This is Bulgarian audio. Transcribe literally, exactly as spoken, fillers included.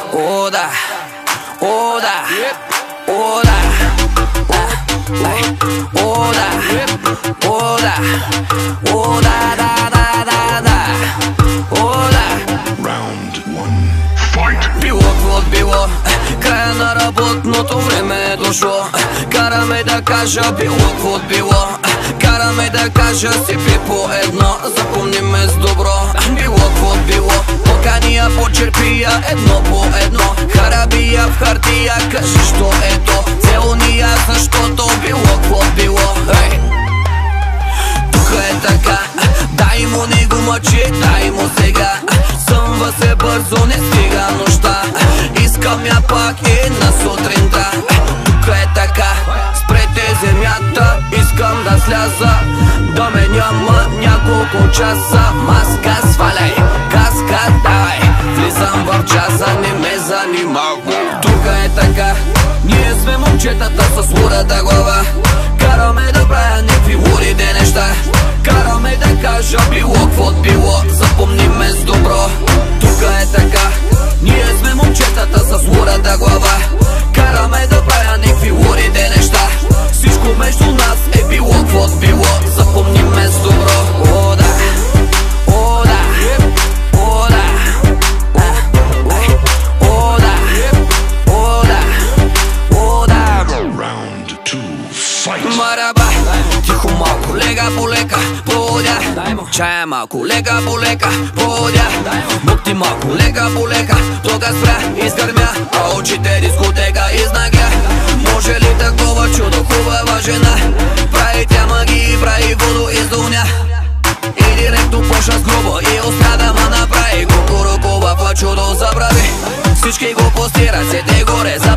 О, да, о, да, о, да, о, да, о, да, о, да, да, да, да, да, о, да. Round one, fight. Било какво било, края на работното време е дошло. Караме да кажа било какво било, караме да кажа си пи по едно. Запомни ме с добро, било какво било. Покания по черпия едно по едно, харабия в хартия, кажи що е то. Целуния защото било какво било. Ей! Тук е така, дай му не го мъчи, дай му сега. Съмва се бързо, не стига нощта. Искам я пак и на сутринта. Тук е така, спрете земята, искам да сляза. Да ме няма няколко часа. Маска сваляй, каска давай, влизам в джаза, не ме занимава. Тук е така, ние сме момчетата с лудата глава. Караме да правя някакви лудите неща, караме да кажа било какво било. Запомни ме с добро, тук е така, ние сме момчетата с лудата глава. Караме да правя някакви лудите неща, всичко между нас е било какво било. Запомни ме с добро. О, да, о, да, о, да, о, да, о, да, о, да. Round two, fight. Мараба, тихо малко, лека по лека, подя. Чая малко, лека по лека, подя. Букти малко, лека по лека, тога спря, изгърмя, а очите дискотека изнагя. Може ли такова чудо, хубава жена? Прави тя магии, прави водо из дуня. И директно почна с грубо и успя да ма направи. Кукурукова в чудо забрави, всички го постират, сете горе.